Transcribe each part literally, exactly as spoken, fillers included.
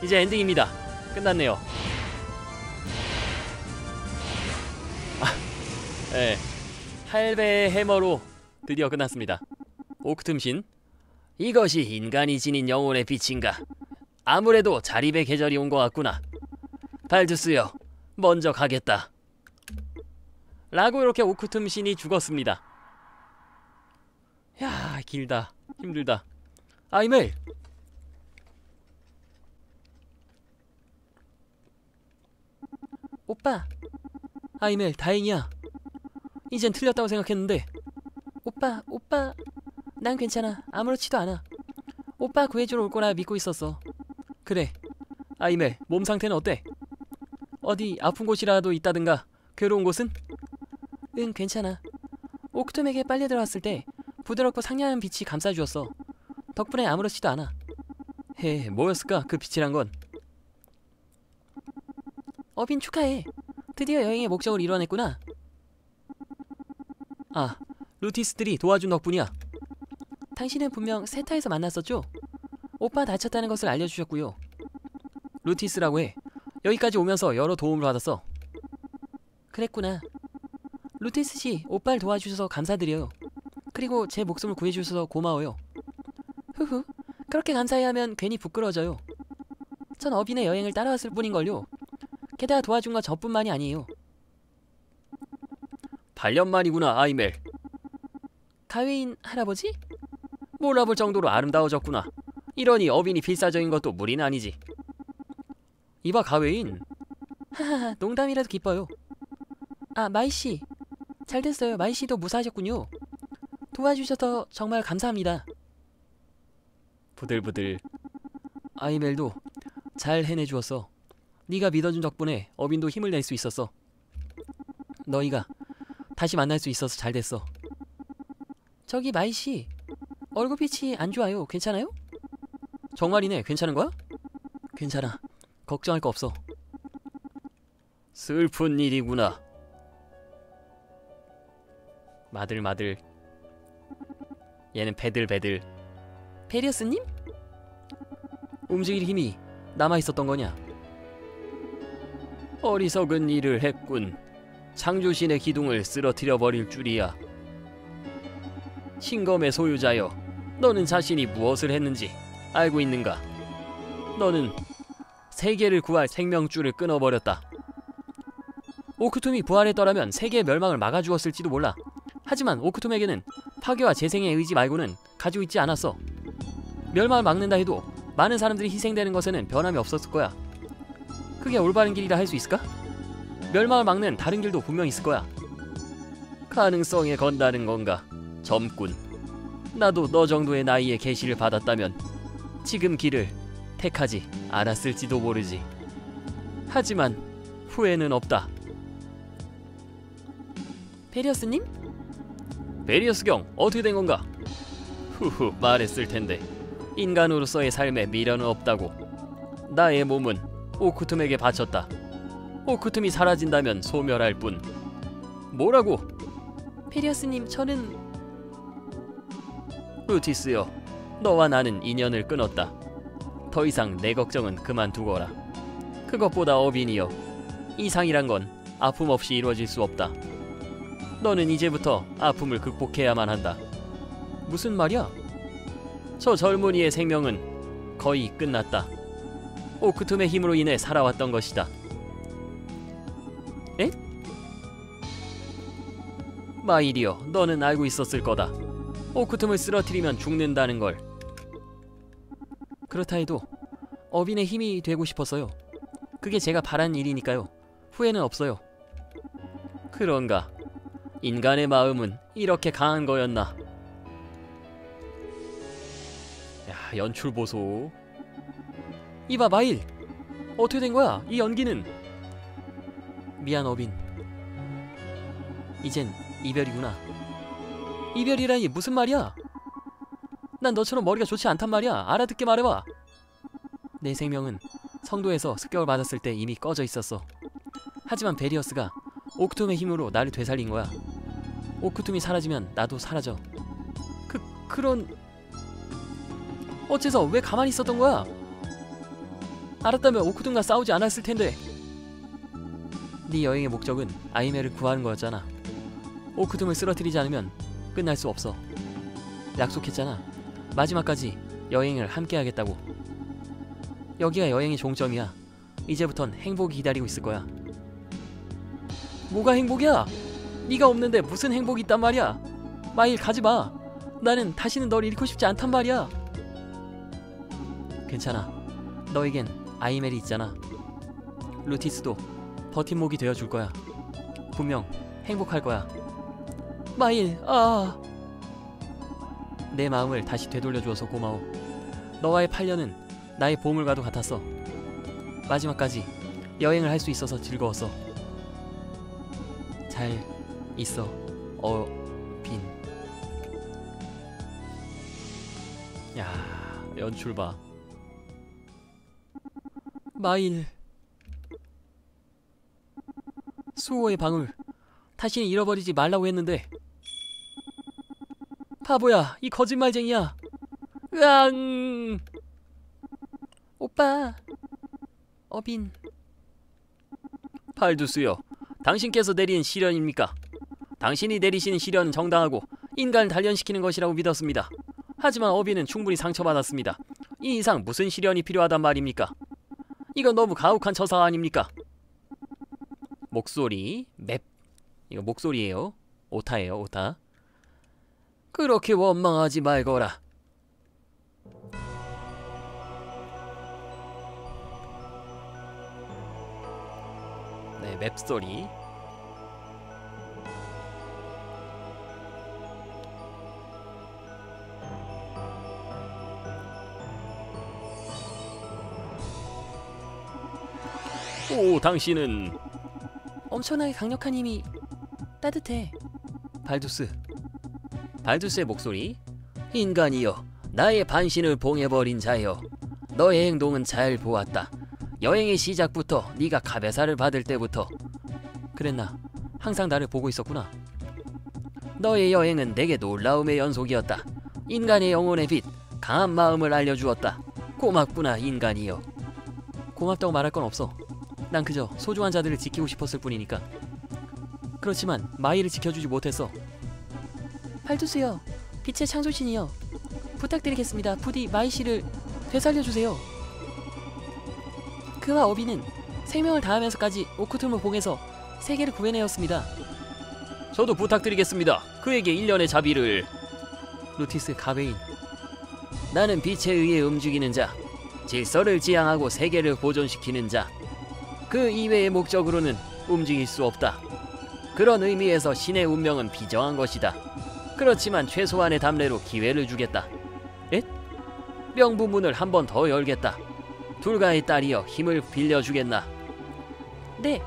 이제 엔딩입니다. 끝났네요. 아, 네. 팔 배의 해머로 드디어 끝났습니다. 오크툼신, 이것이 인간이 지닌 영혼의 빛인가? 아무래도 자립의 계절이 온 것 같구나. 발두스여, 먼저 가겠다. 라고 이렇게 오크툼신이 죽었습니다. 야, 길다. 힘들다. 아이멜! 오빠! 아이멜, 다행이야. 이젠 틀렸다고 생각했는데. 오빠, 오빠. 난 괜찮아. 아무렇지도 않아. 오빠 구해주러 올 거라 믿고 있었어. 그래. 아이멜, 몸 상태는 어때? 어디 아픈 곳이라도 있다든가 괴로운 곳은? 응, 괜찮아. 오크툼에게 빨려 들어왔을 때 부드럽고 상냥한 빛이 감싸주었어. 덕분에 아무렇지도 않아. 헤, 뭐였을까 그 빛이란 건? 어빈 축하해. 드디어 여행의 목적을 이뤄냈구나. 아, 루티스들이 도와준 덕분이야. 당신은 분명 세타에서 만났었죠? 오빠 다쳤다는 것을 알려주셨고요. 루티스라고 해. 여기까지 오면서 여러 도움을 받았어. 그랬구나. 루티스씨, 오빠를 도와주셔서 감사드려요. 그리고 제 목숨을 구해주셔서 고마워요. 후후, 그렇게 감사해야 하면 괜히 부끄러워져요. 전 어빈의 여행을 따라왔을 뿐인걸요. 게다가 도와준 건 저뿐만이 아니에요. 팔 년 만이구나, 아이멜. 가웨인 할아버지? 몰라볼 정도로 아름다워졌구나. 이러니 어빈이 필사적인 것도 무리는 아니지. 이봐, 가웨인. 하하하, 농담이라도 기뻐요. 아, 마이씨. 잘됐어요. 마이씨도 무사하셨군요. 도와주셔서 정말 감사합니다. 부들부들. 아이멜도 잘 해내주었어. 네가 믿어준 덕분에 어빈도 힘을 낼 수 있었어. 너희가 다시 만날 수 있어서 잘됐어. 저기 마이씨, 얼굴빛이 안 좋아요. 괜찮아요? 정말이네. 괜찮은 거야? 괜찮아. 걱정할 거 없어. 슬픈 일이구나. 마들마들. 얘는 배들배들. 베리어스님? 움직일 힘이 남아있었던 거냐? 어리석은 일을 했군. 창조신의 기둥을 쓰러뜨려 버릴 줄이야. 신검의 소유자여, 너는 자신이 무엇을 했는지 알고 있는가? 너는 세계를 구할 생명줄을 끊어버렸다. 오크툼이 부활했더라면 세계의 멸망을 막아주었을지도 몰라. 하지만 오크툼에게는 파괴와 재생의 의지 말고는 가지고 있지 않았어. 멸망을 막는다 해도 많은 사람들이 희생되는 것에는 변함이 없었을 거야. 그게 올바른 길이라 할 수 있을까? 멸망을 막는 다른 길도 분명 있을 거야. 가능성에 건다는 건가? 젊군. 나도 너 정도의 나이에 계시를 받았다면 지금 길을 택하지 않았을지도 모르지. 하지만 후회는 없다. 베리어스님? 베리어스경, 어떻게 된 건가? 후후, 말했을 텐데 인간으로서의 삶에 미련은 없다고. 나의 몸은 오크툼에게 바쳤다. 오크툼이 사라진다면 소멸할 뿐. 뭐라고? 베리어스님, 저는... 루티스여, 너와 나는 인연을 끊었다. 더 이상 내 걱정은 그만두거라. 그것보다 어빈이여, 이상이란 건 아픔 없이 이루어질 수 없다. 너는 이제부터 아픔을 극복해야만 한다. 무슨 말이야? 저 젊은이의 생명은 거의 끝났다. 오크툼의 힘으로 인해 살아왔던 것이다. 에? 마일이여, 너는 알고 있었을 거다. 오크툼을 쓰러뜨리면 죽는다는 걸. 그렇다 해도 어빈의 힘이 되고 싶었어요. 그게 제가 바란 일이니까요. 후회는 없어요. 그런가? 인간의 마음은 이렇게 강한 거였나? 야, 연출 보소. 이봐, 마일. 어떻게 된 거야? 이 연기는. 미안, 어빈. 이젠 이별이구나. 이별이라니 무슨 말이야? 난 너처럼 머리가 좋지 않단 말이야. 알아듣게 말해봐. 내 생명은 성도에서 습격을 받았을 때 이미 꺼져 있었어. 하지만 베리어스가 오크툼의 힘으로 나를 되살린 거야. 오크툼이 사라지면 나도 사라져. 그, 그런... 어째서 왜 가만히 있었던 거야? 알았다면 오크tum과 싸우지 않았을 텐데. 네 여행의 목적은 아이멜을 구하는 거였잖아. 오크tum을 쓰러뜨리지 않으면 끝날 수 없어. 약속했잖아. 마지막까지 여행을 함께 하겠다고. 여기가 여행의 종점이야. 이제부턴 행복이 기다리고 있을 거야. 뭐가 행복이야? 네가 없는데 무슨 행복이 있단 말이야. 마일 가지마. 나는 다시는 널 잃고 싶지 않단 말이야. 괜찮아. 너에겐 아이멜이 있잖아. 루티스도 버팀목이 되어줄 거야. 분명 행복할 거야. 마일, 아... 내 마음을 다시 되돌려주어서 고마워. 너와의 팔 년은 나의 보물과도 같았어. 마지막까지 여행을 할 수 있어서 즐거웠어. 잘 있어, 어빈. 야, 연출 봐. 마일. 수호의 방울. 다시는 잃어버리지 말라고 했는데. 바보야, 이 거짓말쟁이야. 으앙. 오빠. 어빈. 팔두스요, 당신께서 내린 시련입니까? 당신이 내리시는 시련은 정당하고 인간을 단련시키는 것이라고 믿었습니다. 하지만 어빈은 충분히 상처받았습니다. 이 이상 무슨 시련이 필요하단 말입니까? 이건 너무 가혹한 처사 아닙니까? 목소리 맵. 이거 목소리예요. 오타예요, 오타. 그렇게 원망하지 말거라. 네, 맵소리. 오, 당신은 엄청나게 강력한 힘이 따뜻해. 발두스. 발두스의 목소리. 인간이여, 나의 반신을 봉해버린 자여, 너의 행동은 잘 보았다. 여행의 시작부터 네가 가베사를 받을 때부터 그랬나? 항상 나를 보고 있었구나. 너의 여행은 내게 놀라움의 연속이었다. 인간의 영혼의 빛, 강한 마음을 알려주었다. 고맙구나, 인간이여. 고맙다고 말할 건 없어. 난 그저 소중한 자들을 지키고 싶었을 뿐이니까. 그렇지만 마이를 지켜주지 못했어. 팔두스여, 빛의 창조신이여, 부탁드리겠습니다. 부디 마이 씨를 되살려주세요. 그와 어비는 생명을 다하면서까지 오크툼을 봉해서 세계를 구해내었습니다. 저도 부탁드리겠습니다. 그에게 일련의 자비를. 루티스 가베인. 나는 빛에 의해 움직이는 자, 질서를 지향하고 세계를 보존시키는 자. 그 이외의 목적으로는 움직일 수 없다. 그런 의미에서 신의 운명은 비정한 것이다. 그렇지만 최소한의 담례로 기회를 주겠다. 엣? 명부문을 한 번 더 열겠다. 둘가의 딸이여, 힘을 빌려주겠나? 네.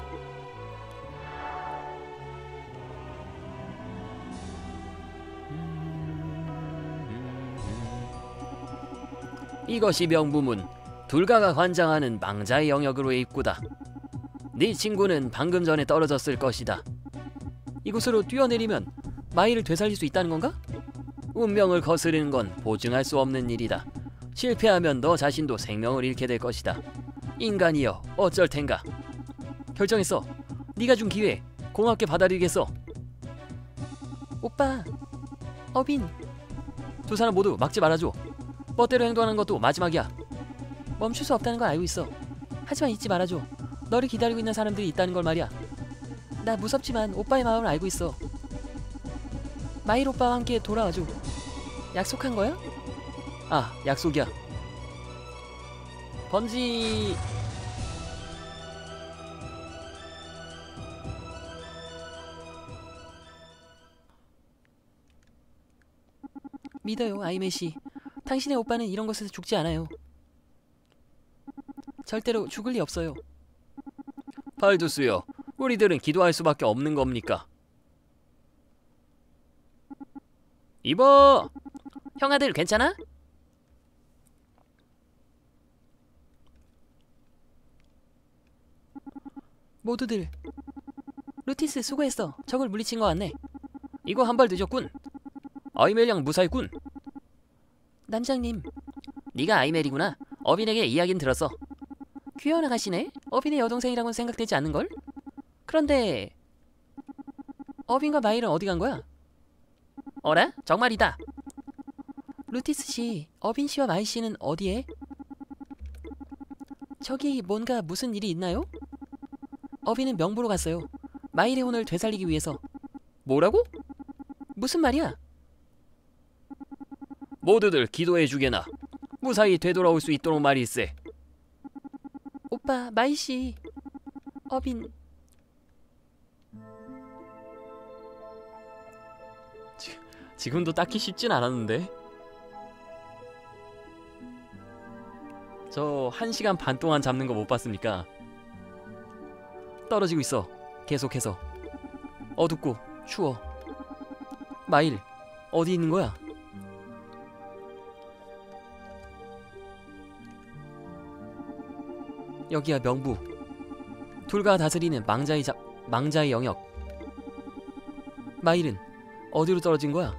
이것이 명부문. 둘가가 관장하는 망자의 영역으로의 입구다. 네 친구는 방금 전에 떨어졌을 것이다. 이곳으로 뛰어내리면 마이를 되살릴 수 있다는 건가? 운명을 거스르는 건 보증할 수 없는 일이다. 실패하면 너 자신도 생명을 잃게 될 것이다. 인간이여, 어쩔 텐가? 결정했어. 네가 준 기회 고맙게 받아들이겠어. 오빠, 어빈. 두 사람 모두 막지 말아줘. 멋대로 행동하는 것도 마지막이야. 멈출 수 없다는 걸 알고 있어. 하지만 잊지 말아줘. 너를 기다리고 있는 사람들이 있다는 걸 말이야. 나 무섭지만 오빠의 마음을 알고 있어. 마일 오빠와 함께 돌아와줘. 약속한 거야? 아, 약속이야. 번지. 믿어요, 아이메시. 당신의 오빠는 이런 것에서 죽지 않아요. 절대로 죽을 리 없어요. 발두스요, 우리들은 기도할 수밖에 없는 겁니까? 이봐! 형아들 괜찮아? 모두들, 루티스 수고했어. 적을 물리친 것 같네. 이거 한 발 늦었군. 아이멜 양 무사했군. 난장님. 네가 아이멜이구나. 어빈에게 이야기는 들었어. 귀여운 아가씨네. 어빈의 여동생이라고는 생각되지 않는걸? 그런데 어빈과 마일은 어디 간 거야? 어라? 정말이다. 루티스 씨, 어빈 씨와 마일 씨는 어디에? 저기 뭔가 무슨 일이 있나요? 어빈은 명부로 갔어요. 마일의 혼을 되살리기 위해서. 뭐라고? 무슨 말이야? 모두들 기도해 주게나. 무사히 되돌아올 수 있도록 말일세. 오빠, 마일 씨, 어빈. 지, 지금도 딱히 쉽진 않았는데. 저 한 시간 반 동안 잡는 거 못 봤습니까? 떨어지고 있어. 계속해서. 어둡고 추워. 마일, 어디 있는 거야? 여기야, 명부. 둘가 다스리는 망자의 자, 망자의 영역. 마일은 어디로 떨어진 거야?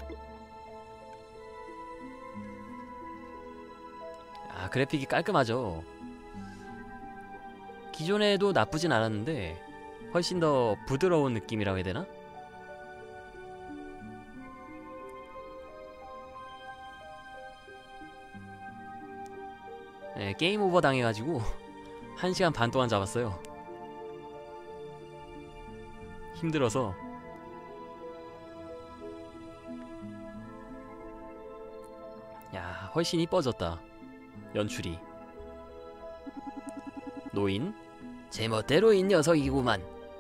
아, 그래픽이 깔끔하죠. 기존에도 나쁘진 않았는데 훨씬 더 부드러운 느낌이라고 해야 되나? 네, 게임 오버 당해가지고 한 시간 반 동안 잡았어요. 힘들어서. 야, 훨씬 이뻐졌다. 연출이. 노인? 제멋대로 인 녀석이구만.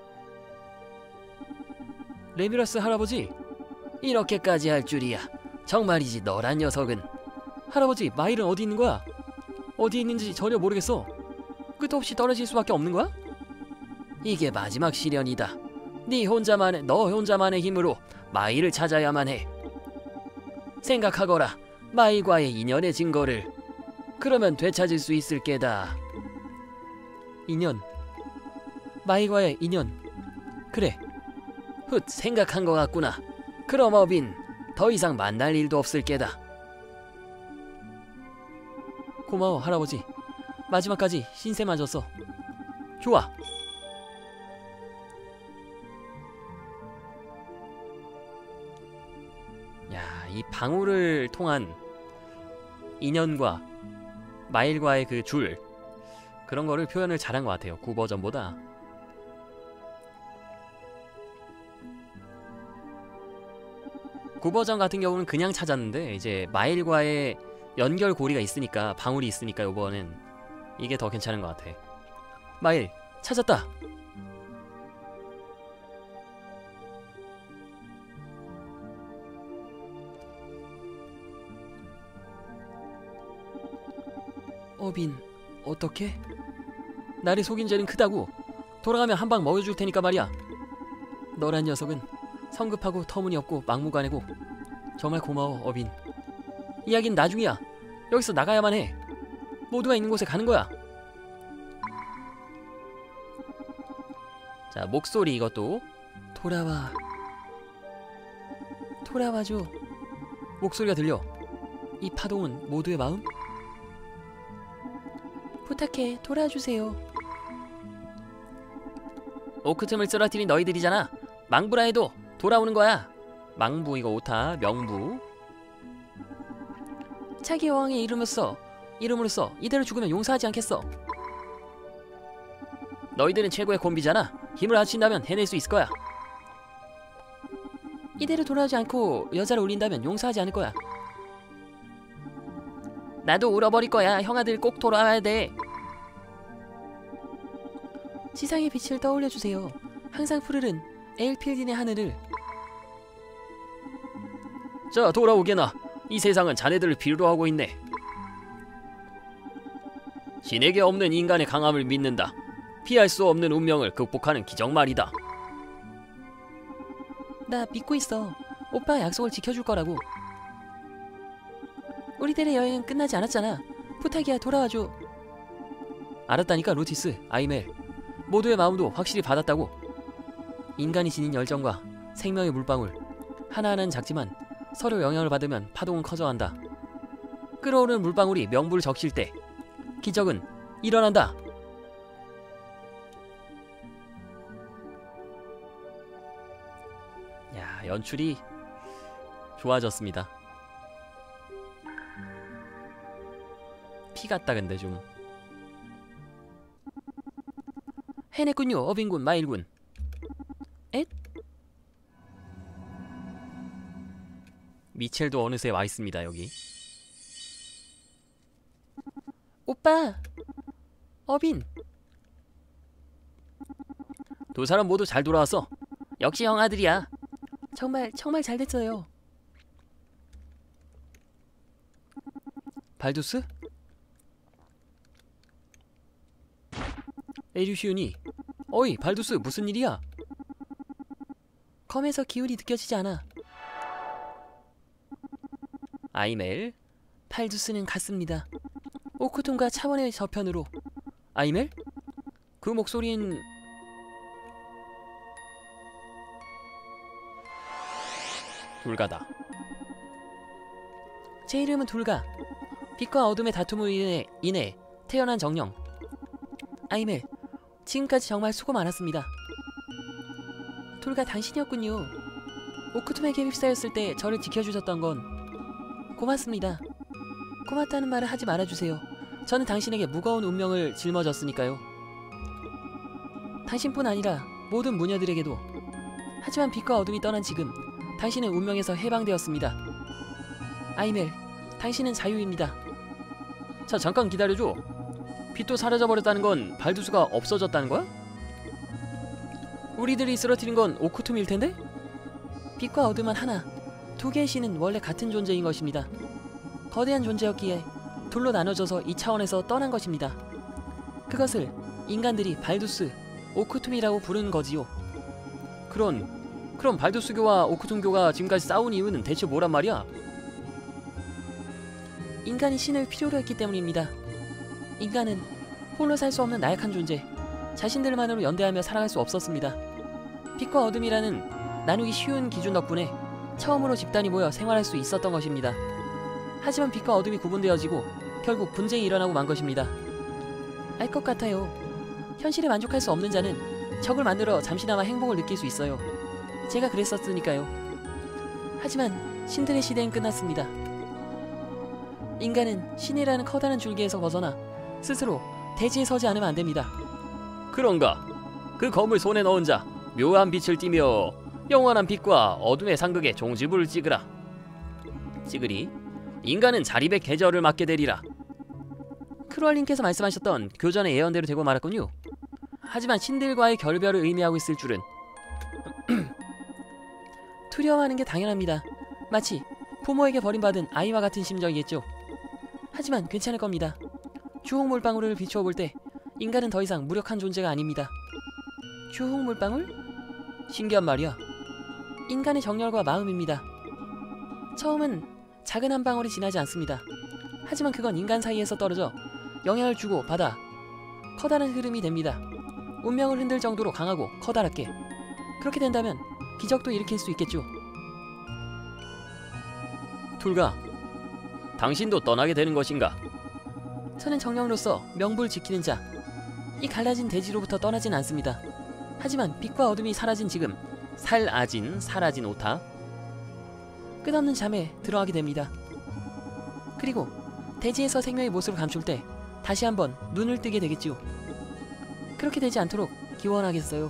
레미라스 할아버지, 이렇게까지 할 줄이야. 정말이지, 너란 녀석은. 할아버지, 마일은 어디 있는 거야? 어디 있는지 전혀 모르겠어. 끝도 없이 떨어질 수밖에 없는 거야? 이게 마지막 시련이다. 네 혼자만의, 너 혼자만의 힘으로 마일을 찾아야만 해. 생각하거라. 마일과의 인연의 증거를. 그러면 되찾을 수 있을 게다. 인연. 마일과의 인연. 그래. 훗, 생각한 것 같구나. 그럼 어빈, 더 이상 만날 일도 없을 게다. 고마워, 할아버지. 마지막까지 신세 맞았어. 좋아. 야, 이 방울을 통한 인연과 마일과의 그 줄, 그런 거를 표현을 잘한 것 같아요, 구 버전보다. 구 버전 같은 경우는 그냥 찾았는데 이제 마일과의 연결고리가 있으니까, 방울이 있으니까 요번엔 이게 더 괜찮은 것 같아. 마일, 찾았다! 어빈, 어떡해? 나를 속인 죄는 크다고. 돌아가면 한 방 먹여줄 테니까 말이야. 너란 녀석은 성급하고 터무니없고 막무가내고. 정말 고마워, 어빈. 이야기는 나중이야. 여기서 나가야만 해. 모두가 있는 곳에 가는 거야. 자, 목소리 이것도. 돌아와. 돌아와줘. 목소리가 들려. 이 파동은 모두의 마음? 부탁해, 돌아와주세요. 오크틈을 쓰러뜨린 너희들이잖아. 망부라 해도 돌아오는 거야. 망부, 이거 오타, 명부. 차기 여왕의 이름으로써 이름으로써 이대로 죽으면 용서하지 않겠어. 너희들은 최고의 콤비잖아. 힘을 합친다면 해낼 수 있을 거야. 이대로 돌아오지 않고 여자를 울린다면 용서하지 않을 거야. 나도 울어버릴 거야. 형아들 꼭 돌아와야 돼. 지상의 빛을 떠올려주세요. 항상 푸르른 에일필딘의 하늘을. 자, 돌아오게나. 이 세상은 자네들을 필요로 하고 있네. 신에게 없는 인간의 강함을 믿는다. 피할 수 없는 운명을 극복하는 기적 말이다. 나 믿고 있어. 오빠 약속을 지켜줄 거라고. 우리들의 여행은 끝나지 않았잖아. 부탁이야, 돌아와줘. 알았다니까, 루티스, 아이멜. 모두의 마음도 확실히 받았다고. 인간이 지닌 열정과 생명의 물방울, 하나하나는 작지만 서로 영향을 받으면 파동은 커져간다. 끓어오르는 물방울이 명부를 적실 때 기적은 일어난다. 연출이 좋아졌습니다. 피 같다 근데 좀. 해냈군요. 어빈군, 마일군. 엣? 미첼도 어느새 와있습니다. 여기. 오빠! 어빈! 두 사람 모두 잘 돌아왔어. 역시 형 아들이야. 정말 정말 잘 됐어요. 발두스? 에류시온이. 어이 발두스 무슨 일이야? 검에서 기운이 느껴지지 않아. 아이멜, 발두스는 같습니다. 오크통과 차원의 저편으로. 아이멜? 그 목소린... 둘가다. 제 이름은 둘가. 빛과 어둠의 다툼으로 인해, 인해 태어난 정령. 아이멜, 지금까지 정말 수고 많았습니다. 둘가 당신이었군요. 오크툼에게 휩싸였을 때 저를 지켜주셨던 건 고맙습니다. 고맙다는 말을 하지 말아주세요. 저는 당신에게 무거운 운명을 짊어졌으니까요. 당신뿐 아니라 모든 무녀들에게도. 하지만 빛과 어둠이 떠난 지금 당신은 운명에서 해방되었습니다. 아이멜, 당신은 자유입니다. 자, 잠깐 기다려줘. 빛도 사라져버렸다는 건 발두스가 없어졌다는 거야? 우리들이 쓰러뜨린 건 오크툼일 텐데? 빛과 어둠은 하나, 두 개의 신은 원래 같은 존재인 것입니다. 거대한 존재였기에 둘로 나눠져서 이 차원에서 떠난 것입니다. 그것을 인간들이 발두스, 오크툼이라고 부르는 거지요. 그런... 그럼 발두스교와 오크툼교가 지금까지 싸운 이유는 대체 뭐란 말이야? 인간이 신을 필요로 했기 때문입니다. 인간은 홀로 살 수 없는 나약한 존재, 자신들만으로 연대하며 살아갈 수 없었습니다. 빛과 어둠이라는 나누기 쉬운 기준 덕분에 처음으로 집단이 모여 생활할 수 있었던 것입니다. 하지만 빛과 어둠이 구분되어지고 결국 분쟁이 일어나고 만 것입니다. 알 것 같아요. 현실에 만족할 수 없는 자는 적을 만들어 잠시나마 행복을 느낄 수 있어요. 제가 그랬었으니까요. 하지만 신들의 시대는 끝났습니다. 인간은 신이라는 커다란 줄기에서 벗어나 스스로 대지에 서지 않으면 안됩니다. 그런가? 그 검을 손에 넣은 자, 묘한 빛을 띠며 영원한 빛과 어둠의 상극에 종지부를 찍으라. 찍으리? 인간은 자립의 계절을 맞게 되리라. 크루얼님께서 말씀하셨던 교전의 예언대로 되고 말았군요. 하지만 신들과의 결별을 의미하고 있을 줄은. 두려워하는 게 당연합니다. 마치 부모에게 버림받은 아이와 같은 심정이겠죠. 하지만 괜찮을 겁니다. 주홍 물방울을 비추어 볼 때 인간은 더 이상 무력한 존재가 아닙니다. 주홍 물방울? 신기한 말이야. 인간의 정열과 마음입니다. 처음은 작은 한 방울이 지나지 않습니다. 하지만 그건 인간 사이에서 떨어져 영향을 주고 받아 커다란 흐름이 됩니다. 운명을 흔들 정도로 강하고 커다랗게. 그렇게 된다면 기적도 일으킬 수 있겠죠. 둘가, 당신도 떠나게 되는 것인가? 저는 정령으로서 명부를 지키는 자, 이 갈라진 대지로부터 떠나진 않습니다. 하지만 빛과 어둠이 사라진 지금, 살아진, 사라진 오타, 끝없는 잠에 들어가게 됩니다. 그리고 대지에서 생명의 모습을 감출 때 다시 한번 눈을 뜨게 되겠지요. 그렇게 되지 않도록 기원하겠어요.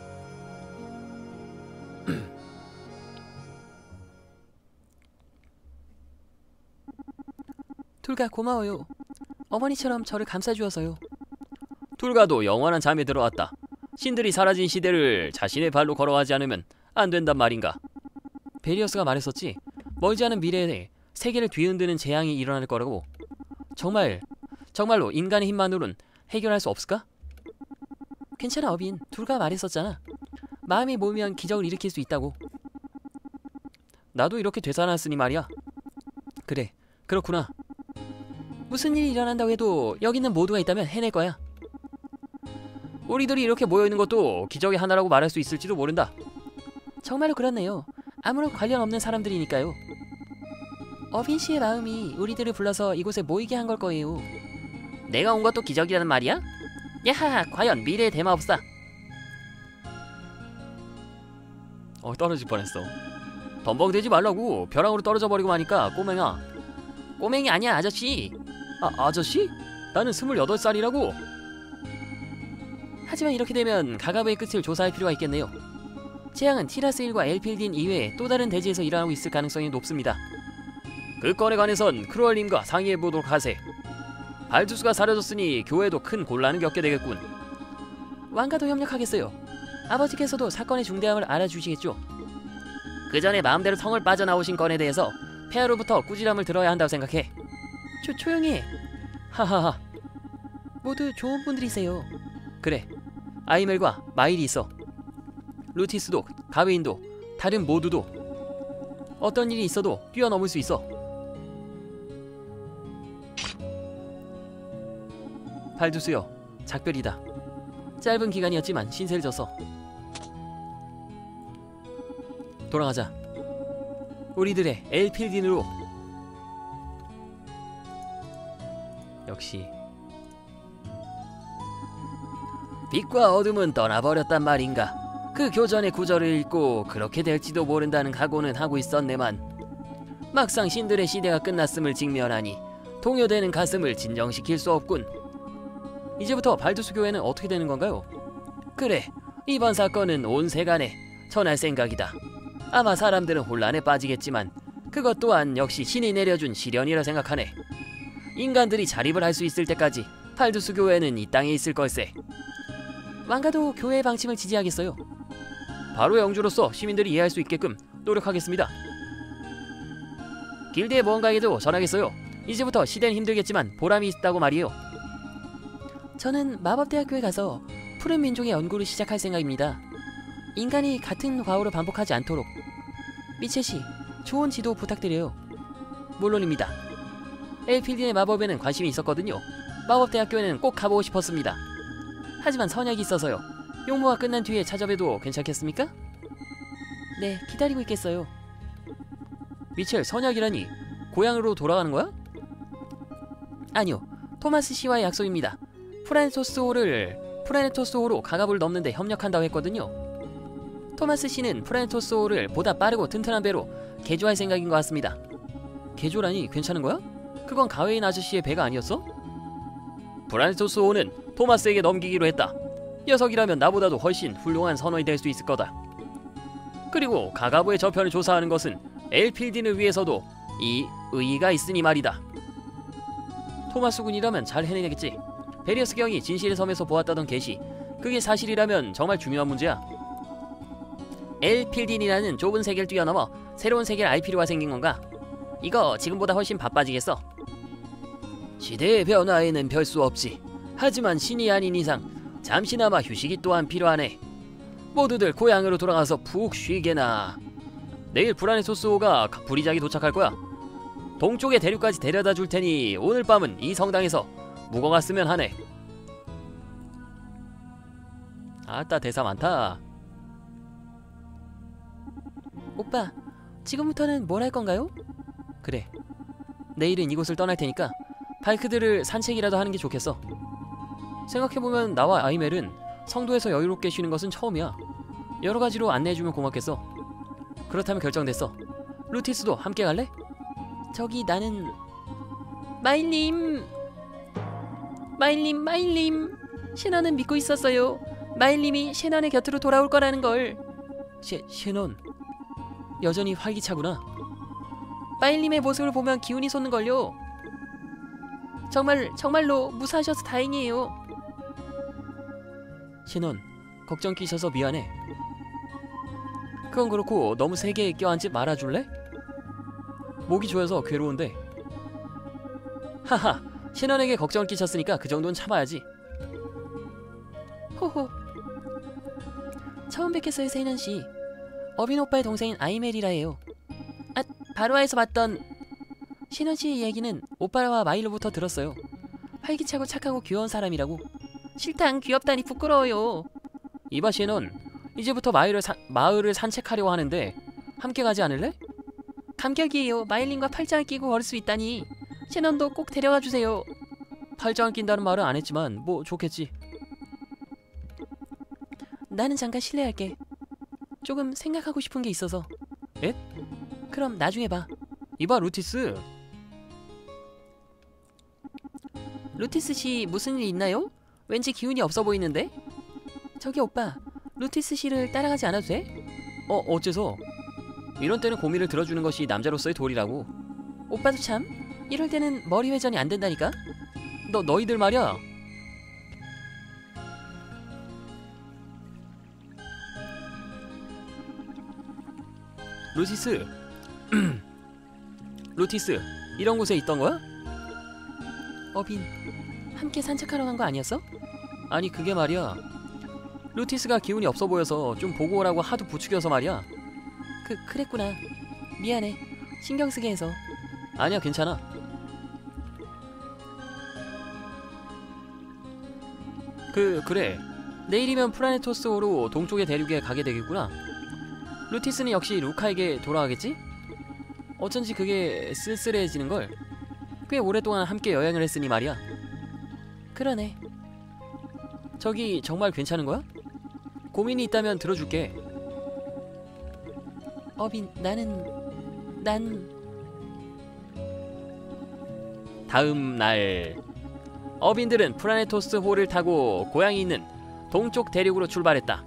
둘가 고마워요. 어머니처럼 저를 감싸주어서요. 둘가도 영원한 잠에 들어왔다. 신들이 사라진 시대를 자신의 발로 걸어가지 않으면 안 된단 말인가. 베리어스가 말했었지. 멀지 않은 미래에 세계를 뒤흔드는 재앙이 일어날 거라고. 정말 정말로 인간의 힘만으로는 해결할 수 없을까? 괜찮아 어빈. 둘가 말했었잖아. 마음이 모이면 기적을 일으킬 수 있다고. 나도 이렇게 되살아났으니 말이야. 그래, 그렇구나. 무슨 일이 일어난다고 해도 여기 있는 모두가 있다면 해낼 거야. 우리들이 이렇게 모여있는 것도 기적의 하나라고 말할 수 있을지도 모른다. 정말로 그렇네요. 아무런 관련 없는 사람들이니까요. 어빈 씨의 마음이 우리들을 불러서 이곳에 모이게 한 걸 거예요. 내가 온 것도 기적이라는 말이야? 야하하, 과연 미래의 대마법사. 어, 떨어질 뻔했어. 덤벙대지 말라고. 벼랑으로 떨어져 버리고 마니까. 꼬맹아. 꼬맹이 아니야 아저씨. 아 아저씨? 나는 스물여덟 살이라고. 하지만 이렇게 되면 가가부의 끝을 조사할 필요가 있겠네요. 재앙은 티라스 일과 엘필딘 이외에 또 다른 대지에서 일어나고 있을 가능성이 높습니다. 그 건에 관해선 크루얼님과 상의해보도록 하세. 발두스가 사라졌으니 교회도 큰 곤란을 겪게 되겠군. 왕가도 협력하겠어요. 아버지께서도 사건의 중대함을 알아주시겠죠. 그 전에 마음대로 성을 빠져나오신 건에 대해서 폐하로부터 꾸지람을 들어야 한다고 생각해. 조, 조용히 해. 하하하. 모두 좋은 분들이세요. 그래. 아이멜과 마일이 있어. 루티스도 가웨인도 다른 모두도 어떤 일이 있어도 뛰어넘을 수 있어. 발두스여, 작별이다. 짧은 기간이었지만 신세를 졌어. 돌아가자. 우리들의 엘필딘으로. 역시 빛과 어둠은 떠나버렸단 말인가. 그 교전의 구절을 읽고 그렇게 될지도 모른다는 각오는 하고 있었네만 막상 신들의 시대가 끝났음을 직면하니 동요되는 가슴을 진정시킬 수 없군. 이제부터 발두스 교회는 어떻게 되는 건가요? 그래, 이번 사건은 온 세간에 전할 생각이다. 아마 사람들은 혼란에 빠지겠지만 그것 또한 역시 신이 내려준 시련이라 생각하네. 인간들이 자립을 할 수 있을 때까지 발두스 교회는 이 땅에 있을 걸세. 왕가도 교회의 방침을 지지하겠어요. 바로 영주로서 시민들이 이해할 수 있게끔 노력하겠습니다. 길드의 무언가에도 전하겠어요. 이제부터 시대는 힘들겠지만 보람이 있다고 말이에요. 저는 마법대학교에 가서 푸른 민족의 연구를 시작할 생각입니다. 인간이 같은 과오를 반복하지 않도록. 미첼씨, 좋은 지도 부탁드려요. 물론입니다. 엘필딘의 마법에는 관심이 있었거든요. 마법대학교에는 꼭 가보고 싶었습니다. 하지만 선약이 있어서요. 용모가 끝난 뒤에 찾아뵈도 괜찮겠습니까? 네, 기다리고 있겠어요. 미첼, 선약이라니 고향으로 돌아가는 거야? 아니요, 토마스 씨와의 약속입니다. 프라네토스호를 프라네토스호로 가갑을 넘는데 협력한다고 했거든요. 토마스 씨는 프라네토스호를 보다 빠르고 튼튼한 배로 개조할 생각인 것 같습니다. 개조라니 괜찮은 거야? 그건 가웨인 아저씨의 배가 아니었어? 프라네토스호는 토마스에게 넘기기로 했다. 녀석이라면 나보다도 훨씬 훌륭한 선원이 될 수 있을 거다. 그리고 가가부의 저편을 조사하는 것은 엘필딘을 위해서도 이 의의가 있으니 말이다. 토마스 군이라면 잘 해내겠지. 베리어스 경이 진실의 섬에서 보았다던 계시, 그게 사실이라면 정말 중요한 문제야. 엘필딘이라는 좁은 세계를 뛰어넘어 새로운 세계를 알 필요가 생긴 건가? 이거 지금보다 훨씬 바빠지겠어. 시대의 변화에는 별 수 없지. 하지만 신이 아닌 이상 잠시나마 휴식이 또한 필요하네. 모두들 고향으로 돌아가서 푹 쉬게나. 내일 프라네토스호가 브리작이 도착할 거야. 동쪽의 대륙까지 데려다 줄 테니 오늘 밤은 이 성당에서 묵어갔으면 하네. 아따, 대사 많다. 오빠, 지금부터는 뭘 할 건가요? 그래, 내일은 이곳을 떠날 테니까 발크들을 산책이라도 하는 게 좋겠어. 생각해보면 나와 아이멜은 성도에서 여유롭게 쉬는 것은 처음이야. 여러 가지로 안내해주면 고맙겠어. 그렇다면 결정됐어. 루티스도 함께 갈래? 저기 나는... 마일님! 마일님, 마일님! 셰넌은 믿고 있었어요. 마일님이 셰넌의 곁으로 돌아올 거라는 걸. 셰, 셰넌... 여전히 활기차구나. 마일님의 모습을 보면 기운이 솟는걸요. 정말, 정말로 무사하셔서 다행이에요. 셰넌, 걱정 끼셔서 미안해. 그건 그렇고 너무 세게 껴안지 말아줄래? 목이 조여서 괴로운데. 하하, 셰넌에게 걱정을 끼쳤으니까 그 정도는 참아야지. 호호. 처음 뵙겠어요, 세넌씨. 어빈 오빠의 동생인 아이멜이라 해요. 아, 바로아에서 봤던 셰넌씨의 이야기는 오빠와 마일로부터 들었어요. 활기차고 착하고 귀여운 사람이라고. 싫당, 귀엽다니 부끄러워요. 이봐 셰넌, 이제부터 마을을, 사, 마을을 산책하려고 하는데 함께 가지 않을래? 감격이에요. 마일님과 팔짱을 끼고 걸을 수 있다니. 셰넌도 꼭 데려가 주세요. 팔짱을 낀다는 말은 안 했지만 뭐 좋겠지. 나는 잠깐 실례할게. 조금 생각하고 싶은 게 있어서. 에? 그럼 나중에 봐. 이봐 루티스. 루티스 씨 무슨 일 있나요? 왠지 기운이 없어 보이는데? 저기 오빠, 루티스 씨를 따라가지 않아도 돼? 어 어째서? 이런 때는 고민을 들어주는 것이 남자로서의 도리라고. 오빠도 참 이럴 때는 머리 회전이 안 된다니까? 너 너희들 말이야. 루티스. 루티스 이런 곳에 있던 거야? 어빈, 함께 산책하러 간 거 아니었어? 아니 그게 말이야. 루티스가 기운이 없어 보여서 좀 보고 오라고 하도 부추겨서 말이야. 그, 그랬구나. 미안해. 신경 쓰게 해서. 아니야 괜찮아. 그 그래 내일이면 프라네토스호로 동쪽의 대륙에 가게 되겠구나. 루티스는 역시 루카에게 돌아가겠지? 어쩐지 그게 쓸쓸해지는걸. 꽤 오랫동안 함께 여행을 했으니 말이야. 그러네. 저기 정말 괜찮은 거야? 고민이 있다면 들어줄게. 어빈, 나는... 난... 다음 날 어빈들은 프라네토스호를 타고 고향이 있는 동쪽 대륙으로 출발했다.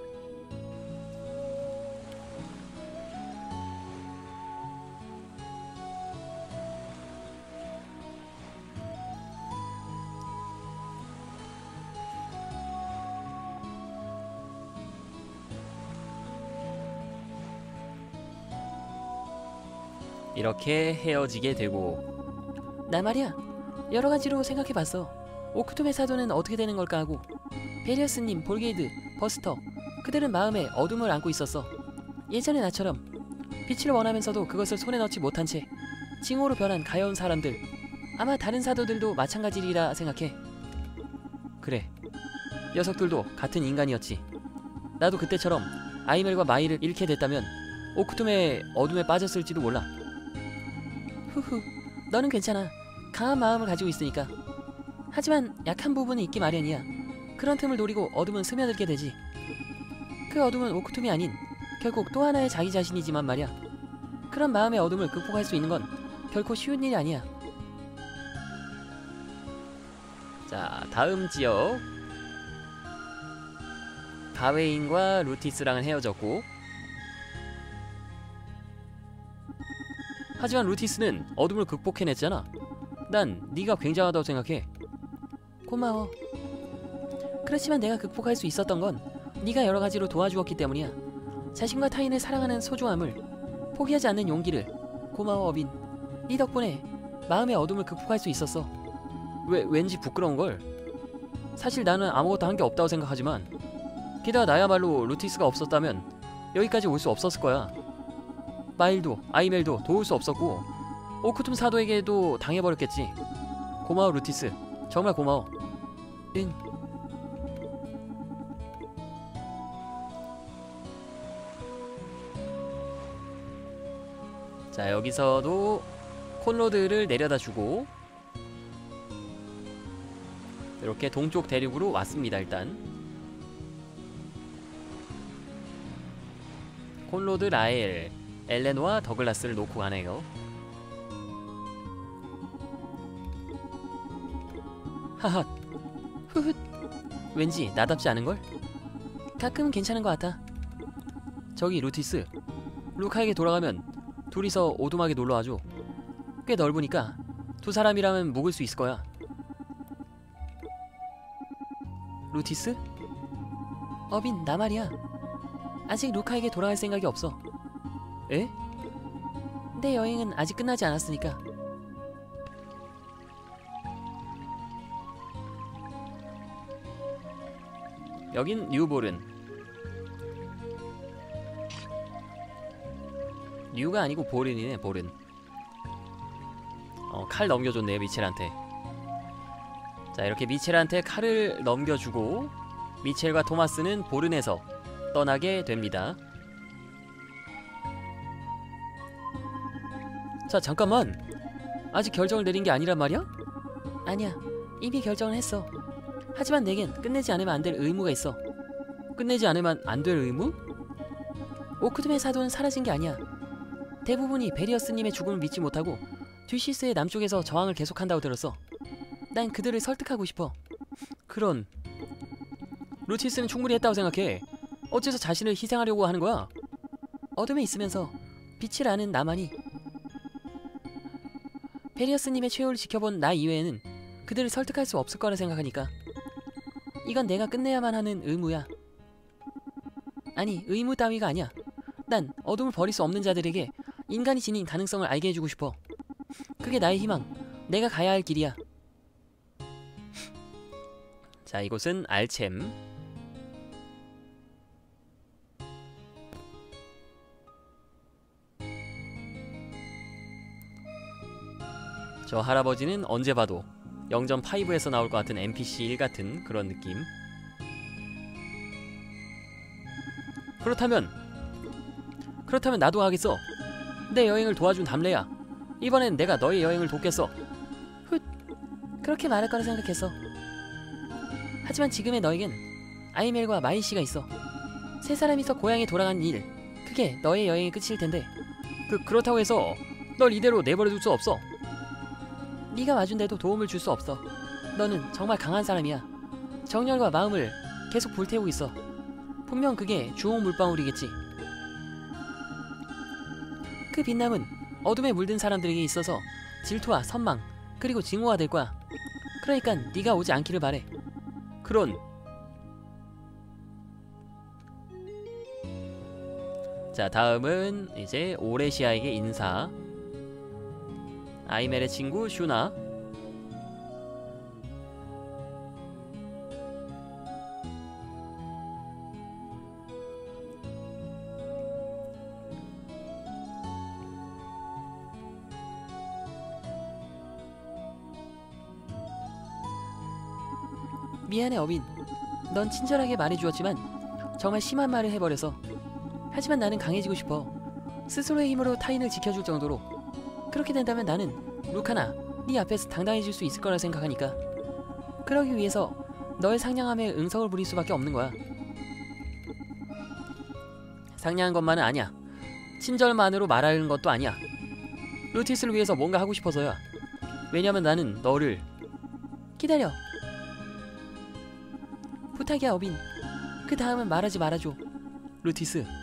이렇게 헤어지게 되고. 나 말이야, 여러 가지로 생각해봤어. 오크툼의 사도는 어떻게 되는 걸까 하고. 베리어스님, 볼게이드, 버스터, 그들은 마음에 어둠을 안고 있었어. 예전의 나처럼 빛을 원하면서도 그것을 손에 넣지 못한 채 징후로 변한 가여운 사람들. 아마 다른 사도들도 마찬가지리라 생각해. 그래, 녀석들도 같은 인간이었지. 나도 그때처럼 아이멜과 마이를 잃게 됐다면 오크툼의 어둠에 빠졌을지도 몰라. 후후, 너는 괜찮아. 강한 마음을 가지고 있으니까. 하지만 약한 부분이 있기 마련이야. 그런 틈을 노리고 어둠은 스며들게 되지. 그 어둠은 오크툼이 아닌 결국 또 하나의 자기 자신이지만 말이야. 그런 마음의 어둠을 극복할 수 있는 건 결코 쉬운 일이 아니야. 자, 다음 지역. 가웨인과 루티스랑은 헤어졌고, 하지만 루티스는 어둠을 극복해냈잖아. 난 네가 굉장하다고 생각해. 고마워. 그렇지만 내가 극복할 수 있었던 건 네가 여러 가지로 도와주었기 때문이야. 자신과 타인을 사랑하는 소중함을, 포기하지 않는 용기를. 고마워 어빈. 네 덕분에 마음의 어둠을 극복할 수 있었어. 왜 왠지 부끄러운걸. 사실 나는 아무것도 한 게 없다고 생각하지만 게다가 나야말로 루티스가 없었다면 여기까지 올 수 없었을 거야. 마일도 아이멜도 도울 수 없었고 오크툼 사도에게도 당해버렸겠지. 고마워 루티스. 정말 고마워. 응. 자, 여기서도 콘로드를 내려다주고 이렇게 동쪽 대륙으로 왔습니다. 일단 콘로드, 라엘, 엘레노와 더글라스를 놓고 가네요. 하하. 후훗. 왠지 나답지 않은걸? 가끔은 괜찮은 것 같아. 저기 루티스, 루카에게 돌아가면 둘이서 오두막에 놀러와줘. 꽤 넓으니까 두 사람이라면 묵을 수 있을 거야. 루티스? 어빈, 나 말이야. 아직 루카에게 돌아갈 생각이 없어. 에? 내 여행은 아직 끝나지 않았으니까. 여긴 뉴볼은. 뉴가 아니고 보른이네. 보른. 어, 칼 넘겨줬네요 미첼한테. 자, 이렇게 미첼한테 칼을 넘겨주고 미첼과 토마스는 보른에서 떠나게 됩니다. 자, 잠깐만. 아직 결정을 내린 게 아니란 말이야? 아니야, 이미 결정을 했어. 하지만 내겐 끝내지 않으면 안 될 의무가 있어. 끝내지 않으면 안 될 의무? 오크툼의 사도는 사라진 게 아니야. 대부분이 베리어스님의 죽음을 믿지 못하고 듀시스의 남쪽에서 저항을 계속한다고 들었어. 난 그들을 설득하고 싶어. 그런... 루티스는 충분히 했다고 생각해. 어째서 자신을 희생하려고 하는 거야? 어둠에 있으면서 빛을 아는 나만이 베리어스님의 최후를 지켜본 나 이외에는 그들을 설득할 수 없을 거라 생각하니까 이건 내가 끝내야만 하는 의무야. 아니, 의무 따위가 아니야. 난 어둠을 버릴 수 없는 자들에게 인간이 지닌 가능성을 알게 해주고 싶어. 그게 나의 희망, 내가 가야 할 길이야. 자, 이곳은 알챔. 저 할아버지는 언제 봐도 영 점 오에서 나올 것 같은 엔피씨 일 같은 그런 느낌. 그렇다면 그렇다면 나도 하겠어. 내 여행을 도와준 담례야. 이번엔 내가 너의 여행을 돕겠어. 훗, 그렇게 말할 거라 생각했어. 하지만 지금의 너에겐 아이멜과 마이씨가 있어. 세 사람이서 고향에 돌아간 일, 그게 너의 여행의 끝일 텐데. 그, 그렇다고 해서 널 이대로 내버려둘 수 없어. 네가 와준데도 도움을 줄 수 없어. 너는 정말 강한 사람이야. 정열과 마음을 계속 불태우고 있어. 분명 그게 주홍 물방울이겠지. 그 빛남은 어둠에 물든 사람들에게 있어서 질투와 선망 그리고 증오가 될 거야. 그러니까 네가 오지 않기를 바래. 그런... 자, 다음은 이제 오레시아에게 인사. 아이멜의 친구 슈나. 미안해 어빈. 넌 친절하게 말해주었지만 정말 심한 말을 해버려서. 하지만 나는 강해지고 싶어. 스스로의 힘으로 타인을 지켜줄 정도로. 그렇게 된다면 나는 루카나 네 앞에서 당당해질 수 있을 거라 생각하니까. 그러기 위해서 너의 상냥함에 응석을 부릴 수밖에 없는 거야. 상냥한 것만은 아니야. 친절만으로 말하는 것도 아니야. 루티스를 위해서 뭔가 하고 싶어서야. 왜냐면 나는 너를... 기다려. 부탁이야 어빈. 그 다음은 말하지 말아줘. 루티스,